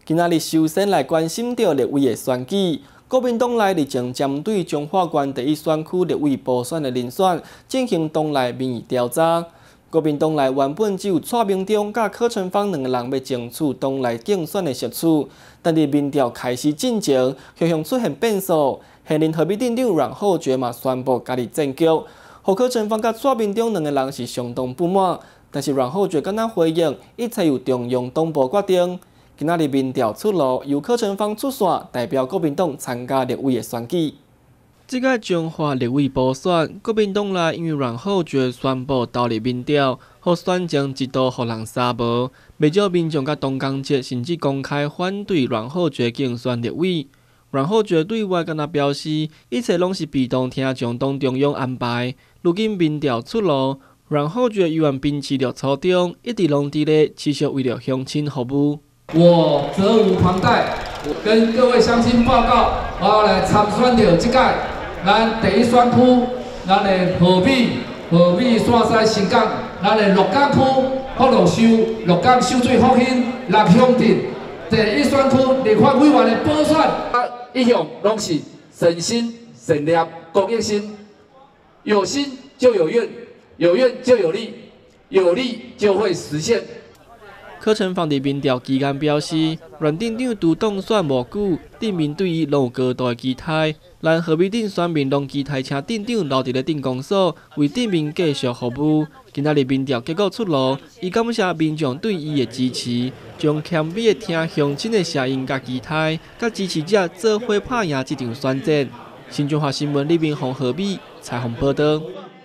今仔日首先来关心到立委的选举。国民党内日前针对中华县第一选区立委补选的人选进行党内民意调查。国民党内原本只有蔡明忠甲柯春芳两个人要争取党内竞选的席次，但伫民调开始进前，却向出现变数。现任何秘镇长阮浩爵嘛宣布加入战局，和柯春芳甲蔡明忠两个人是相当不满。但是阮浩爵敢若回应，一切由中央党部决定。今仔日民调出炉，由柯春芳出线，代表国民党参加立委的选举。这个中华立委补选，国民党内因为阮浩爵宣布投入民调，互选情一度互人杀无。不少民众甲党工界甚至公开反对阮浩爵竞选立委。阮浩爵对外敢若表示，一切拢是被动听从党中央安排。如今民调出炉，阮浩爵依然秉持着初衷，一直拢伫咧持续为了乡亲服务。 我责无旁贷，跟各位乡亲报告，我要来参选着这届咱第一选区，咱的河美线西新港，咱的鹿港区福禄寿、鹿港秀水福兴、六乡镇第一选区立法委员的补选，一向拢是诚心诚念、公益心，有心就有愿，有愿就有力，有力就会实现。 柯春芳伫民调期间表示，阮镇长拄当选无久，镇民对伊拢有高度的期待。咱何美镇选民拢期待请镇长留伫咧镇公所，为镇民继续服务。今仔日民调结果出炉，伊感谢民众对伊的支持，将谦卑的听乡亲的声音甲期待，甲支持者做伙拍赢这场选战。新中华新闻李明宏何美采访报道。